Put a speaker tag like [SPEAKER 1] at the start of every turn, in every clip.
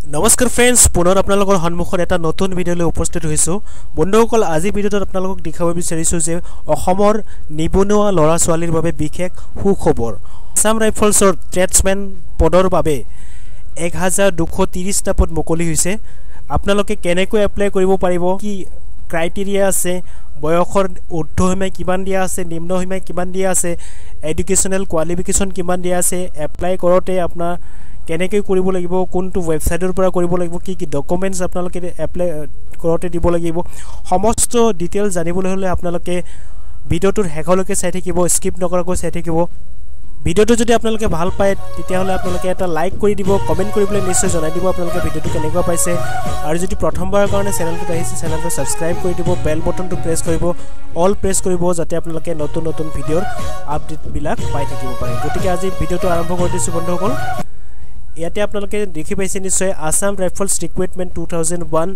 [SPEAKER 1] নমস্কাৰ ফ্ৰেন্ডছ পুনৰ আপোনালোকৰ সন্মুখত এটা নতুন ভিডিঅ'লৈ উপস্থিত হৈছো বন্ধুসকল আজি ভিডিঅ'ত আপোনালোকক দেখাব বিচাৰিছো যে অসমৰ নিবনুৱা ল'ৰা ছোৱালীৰ বাবে বিশেষ সুখবৰ আসাম ৰাইফলছৰ ট্ৰেডছমেন পদৰ বাবে 1230 টা পদ মুকলি হৈছে আপোনালোকে কেনেকৈ এপ্লাই কৰিব পাৰিব কি ক্ৰাইটেৰিয়া আছে বয়সৰ ঊৰ্ধ্বসীমা কিমান দিয়া আছে নিম্নসীমা কিমান দিয়া আছে এডুকেশনাল কোৱালিফিকেশন কিমান দিয়া আছে এপ্লাই কৰোতে আপোনাৰ কেনেকৈ কৰিব লাগিব কোনটো ওয়েবসাইটৰ পৰা কৰিব লাগিব কি কি ডকুমেন্টস আপোনালোকে এপ্লাই কৰোতে দিব লাগিব সমস্ত ডিটেইল জানিবলৈ হলে আপোনালোকে ভিডিওটোৰ হেকলৈকে চাই থাকিব স্কিপ নকৰাকৈ চাই থাকিব ভিডিওটো যদি আপোনালোকে ভাল পায় তেতিয়া হলে আপোনালোকে এটা লাইক কৰি দিব কমেন্ট কৰিবলৈ নিশ্চয় জনাই দিব আপোনালোকে ভিডিওটো কেনেকুৱা পাইছে আৰু যদি প্ৰথমবাৰৰ কাৰণে চেনেলটো আহিছে চেনেলটো সাবস্ক্ৰাইব কৰি দিব বেল বটনটো প্ৰেছ কৰিব অল প্ৰেছ কৰিব যাতে আপোনালোকে নতুন নতুন ভিডিওৰ আপডেট বিলাক পাই থাকিব পাৰে গতিকে আজি ভিডিওটো আৰম্ভ কৰি দিছো বন্ধুসকল ইয়াতে আপোনালোকে দেখি পাইছে নিশ্চয় আসাম ৰাইফলছ ৰিক্ৰুটমেন্ট 2001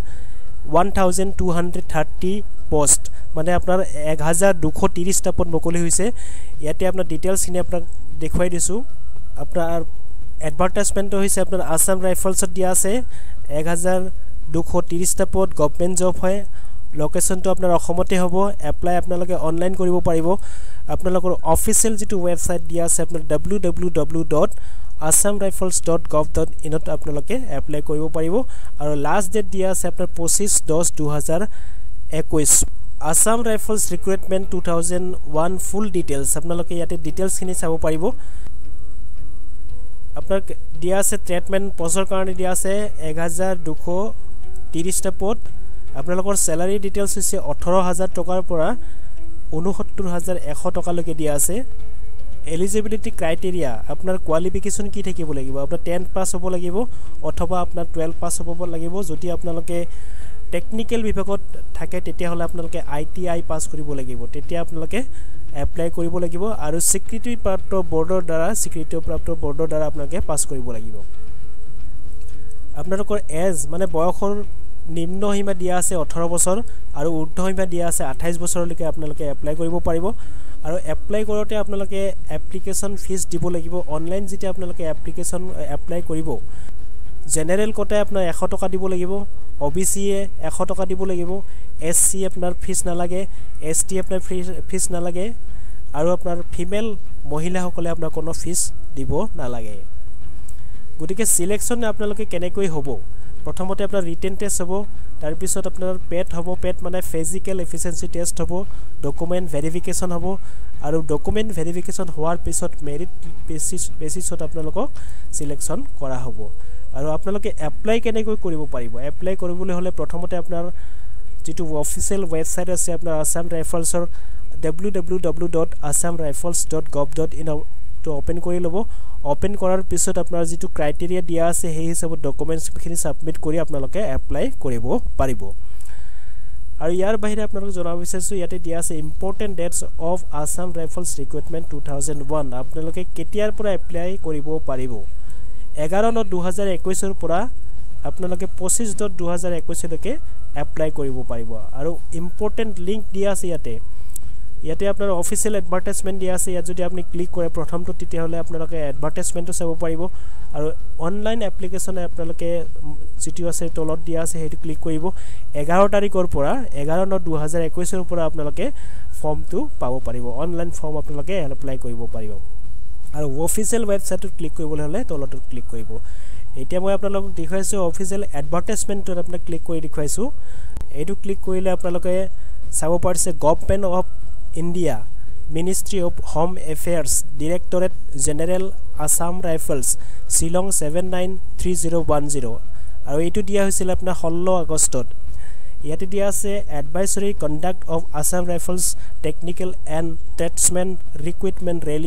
[SPEAKER 1] 1230 পোষ্ট মানে আপোনাৰ 1230 টা পদ মুকলি হৈছে ইয়াতে আপোনাৰ ডিটেইলছ খিনি আপোনাক দেখুৱাই দিছো আপোনাৰ এডভাৰটাইজমেন্ট হৈছে আপোনাৰ আসাম ৰাইফলছত দিয়া আছে 1230 টা পদ গভৰ্নমেন্ট জব হয় লোকেশনটো আপোনাৰ অসমতে হ'ব এপ্লাই আপোনালোকে অনলাইন কৰিব পাৰিব আপোনালোকৰ অফিচিয়েল যেটো ওয়েবসাইট দিয়া আছে আপোনাৰ www.assamrifles.gov.in ত আপোনালোকে এপ্লাই কৰিব পাৰিব আৰু লাষ্ট ডেট দিয়া আছে আপোনাৰ 25/10/2021 Assam rifles recruitment 2001 full details আপোনালোকে ইয়াতে ডিটেইলছ খিনি চাব পাৰিব আপোনাৰ দিয়া আছে ট্ৰেটমেন্ট পষ্টৰ কাৰণে দিয়া আছে 1230 টা পদ আপোনালোকৰ স্যালাৰি ডিটেইলছ হৈছে 18000 টকাৰ পৰা 69100 টকালৈকে দিয়া আছে এলিজিবিলিটি ক্ৰাইটেৰিয়া আপোনাৰ কোৱালিফিকেশন কি থাকিব লাগিব আপোনাৰ 10 পাস হ'ব লাগিব অথবা আপোনাৰ 12 পাস হ'ব লাগিব যদি আপোনালোকে টেকনিক্যাল বিভাগত থাকে তেতিয়া হলে আপোনালোকে আইটিআই পাস কৰিব লাগিব তেতিয়া আপোনালোকে এপ্লাই কৰিব লাগিব আৰু স্বীকৃতি প্ৰাপ্ত বৰ্ডৰ দ্বাৰা আপোনালোকে পাস কৰিব লাগিব আপোনালোকৰ এজ মানে বয়সৰ নিম্নসীমা দিয়া আছে 18 বছৰ আৰু ঊৰ্ধ্বসীমা দিয়া আছে 28 বছৰলৈকে আপোনালোকে এপ্লাই কৰিব পাৰিব আৰু এপ্লাই কৰোতে আপোনালোকে এপ্লিকেশন ফিস দিব লাগিব অনলাইন যেতি আপোনালোকে এপ্লিকেশন এপ্লাই কৰিব জেনাৰেল কোটায় আপোনাৰ 100 টকা দিব লাগিব ওবিসি এ 100 টকা দিব লাগিব এসসি আপোনাৰ ফিস নালাগে এসটি আপোনাৰ ফিস নালাগে আৰু আপোনাৰ ফিমেল মহিলাসকলে আপোনাৰ কোনো ফিস দিব নালাগে গতিকে সিলেকশন আপোনালোকে কেনেকৈ হ'ব প্ৰথমতে আপোনাৰ ৰিটেন টেষ্ট হ'ব তাৰ পিছত আপোনাৰ পেট হ'ব পেট মানে ফিজিক্যাল এফিচিয়েন্সি টেষ্ট হ'ব ডকুমেন্ট ভেৰিফিকেশন হ'ব আৰু ডকুমেন্ট ভেৰিফিকেশন হোৱাৰ পিছত মেৰিট বেসিছত আপোনালোকক সিলেকশন কৰা হ'ব আৰু আপোনালোকে এপ্লাই কেনেকৈ কৰিব পাৰিব এপ্লাই কৰিবলৈ হলে প্ৰথমতে আপোনাৰ যেটো অফিচিয়েল ওয়েবসাইট আছে আপোনাৰ আসাম ৰাইফলছৰ www.assamrifles.gov.in তো ওপেন কৰি লব ওপেন কৰাৰ পিছত আপোনাৰ যেটো ক্ৰাইটেৰিয়া দিয়া আছে সেই হিচাপত ডকুমেন্টছ খিনি সাবমিট কৰি আপোনালোকে এপ্লাই কৰিব পাৰিব আৰু ইয়াৰ বাহিৰে আপোনালোক জনাব বিচাৰিছো ইয়াতে দিয়া আছে important dates of Assam rifles recruitment 2001 আপোনালোকে কেতিয়াৰ পৰা এপ্লাই কৰিব পাৰিব 11/2021 ৰ পৰা আপোনালোকে 25/2021 লৈকে এপ্লাই কৰিব পাৰিব আৰু ইম্পৰ্টেন্ট লিংক দিয়া আছে ইয়াতে আপোনাৰ অফিচিয়েল এডভাৰটাইজমেন্ট দিয়া আছে ইয়াত যদি আপুনি ক্লিক কৰে প্ৰথমটো তেতিয়া হলে আপোনালোকে এডভাৰটাইজমেন্টটো চাব পাৰিব আৰু অনলাইন এপ্লিকেশন আপোনালোকে যেটো আছে তলত দিয়া আছে হেতু ক্লিক কৰিব 11 তাৰিখৰ পৰা 11/2021 ৰ পৰা আপোনালোকে ফৰ্মটো পাব পাৰিব অনলাইন ফৰ্ম আপোনালোকে এপ্লাই কৰিব পাৰিব আৰু অফিচিয়েল ওয়েবসাইটত ক্লিক কৰিবলৈ হলে তলটো ক্লিক কৰিব এতিয়া মই আপোনালোকক দেখাইছো অফিচিয়েল এডভাৰটাইজমেন্টত আপোনাক ক্লিক কৰি দেখাইছো এইটো ক্লিক কৰিলে আপোনালোকে চাব পাৰিছে government of India ministry of home affairs directorate general Assam rifles Shillong 793010 আৰু এইটো দিয়া হৈছিল আপোনাৰ 16 আগষ্টত ইয়াতে দিয়া আছে advisory conduct of Assam rifles technical and tradesmen recruitment rally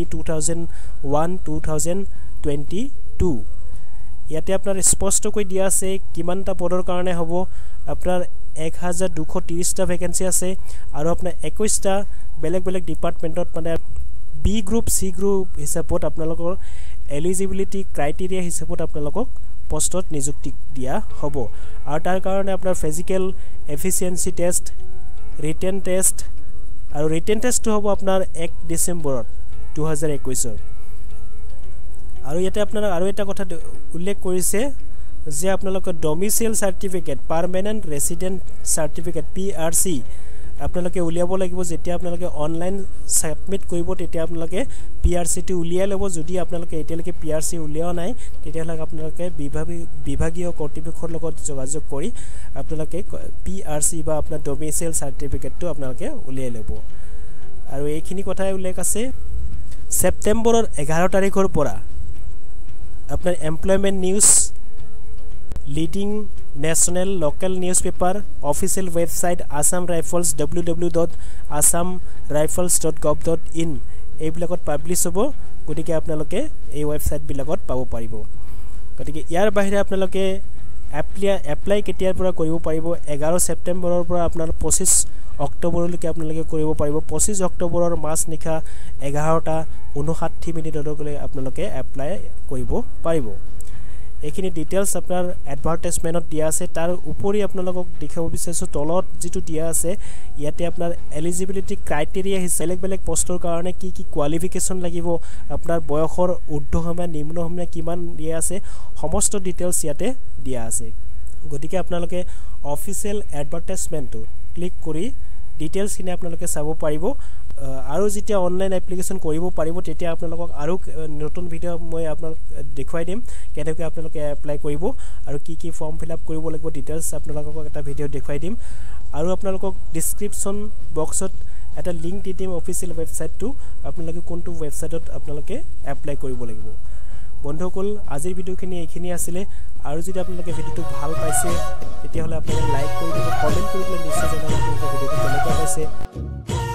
[SPEAKER 1] 2001-2022 ইয়াতে আপোনাৰ স্পষ্টকৈ দিয়া আছে কিমানটা পদৰ কাৰণে হ'ব আপোনাৰ 1230 টা ভ্যাকেন্সি আছে আৰু আপোনাৰ 21 টা বেলেগ ডিপাৰ্টমেন্টত মানে বি গ্ৰুপ সি গ্ৰুপ হিচাপত আপোনালোকৰ এলিজিবিলিটি ক্ৰাইটেৰিয়া হিচাপত আপোনালোকক পোষ্টত নিযুক্তি দিয়া হ'ব আৰু তাৰ কাৰণে আপোনাৰ physical efficiency test written test আৰু ৰিটেন টেষ্টটো হ'ব আপোনাৰ 1 ডিসেম্বৰত 2021 আৰু ইয়াতে আপোনালোক আৰু এটা কথা উল্লেখ কৰিছে যে আপোনালোকৰ domicile certificate permanent resident certificate PRC আপোনালোকে উলিয়াব লাগিব যেতিয়া আপোনালোকে অনলাইন সাবমিট কৰিব তেতিয়া আপোনালোকে PRC টো উলিয়াই লব যদি আপোনালোকে এতিয়ালৈকে PRC উলিয়াও নাই তেতিয়াহলে আপোনালোকে বিভাগীয় কৰ্তৃপক্ষৰ লগত যোগাযোগ কৰি আপোনালোকে PRC বা আপোনাৰ ডমিসাইল সাৰ্টিফিকেটটো আপোনালোকে উলিয়াই লব আৰু এইখিনি কথাই উল্লেখ আছে সেপ্টেম্বৰৰ 11 তাৰিখৰ পৰা আপোনাৰ employment news leading national local newspaper official website Assam Rifles www.assamrifles.gov.in এইবিলাকত পাবলিশ হ'ব গতিকে আপোনালোকে এই ওয়েবসাইট বিলাকত পাব পাৰিব গতিকে ইয়াৰ বাহিৰে আপোনালোকে এপ্লাই কেতিয়াৰ পৰা কৰিব পাৰিব 11 সেপ্টেম্বৰৰ পৰা আপোনাৰ 25 অক্টোবৰলৈকে আপোনালোকে কৰিব পাৰিব 25 অক্টোবৰৰ মাস নিখা 11:59 মিনিটলৈকে আপোনালোকে এপ্লাই কৰিব পাৰিব এইখিনি ডিটেইলছ আপোনাৰ এডভাৰটাইজমেন্টত দিয়া আছে তাৰ উপৰি আপোনালোকক দেখাব বিচাৰিছো তলত যেটো দিয়া আছে ইয়াতে আপোনাৰ এলিজিবিলিটি ক্ৰাইটেৰিয়া হিচাপে বেলেগ পোষ্টৰ কাৰণে কি কোৱালিফিকেশন লাগিব আপোনাৰ বয়সৰ ঊৰ্ধ্বসীমা নিম্নসীমা কিমান দিয়া আছে সমস্ত ডিটেইলছ ইয়াতে দিয়া আছে গতিকে আপোনালোকে অফিচিয়েল এডভাৰটাইজমেন্টটো ক্লিক কৰি ডিটেইলছ খিনি আপোনালোকে চাব পাৰিব আৰু যেতিয়া অনলাইন এপ্লিকেশন কৰিব পাৰিব তেতিয়া আপোনালোকক আৰু নতুন ভিডিও মই আপোনাক দেখুৱাই দিম কেনেকৈ আপোনালোকে এপ্লাই কৰিব আৰু কি ফৰ্ম ফিলআপ কৰিব লাগিব ডিটেইলছ আপোনালোকক এটা ভিডিও দেখুৱাই দিম আৰু আপোনালোকক ডেসক্ৰিপচন বক্সত এটা লিংক দি দিম অফিচিয়েল ওয়েবসাইটটো আপোনালোকে কোনটো ওয়েবসাইটত আপোনালোকে এপ্লাই কৰিব লাগিব বন্ধুসকল আজিৰ ভিডিওখিনি এইখিনি আছিল আৰু যদি আপোনালোকে ভিডিওটো ভাল পাইছে তেতিয়াহলে আপোনালোকে লাইক কৰি দিব কমেন্ট কৰি দিলে নিশ্চয় জনাব আপোনালোকে ভিডিওটো কেনেকুৱা পাইছে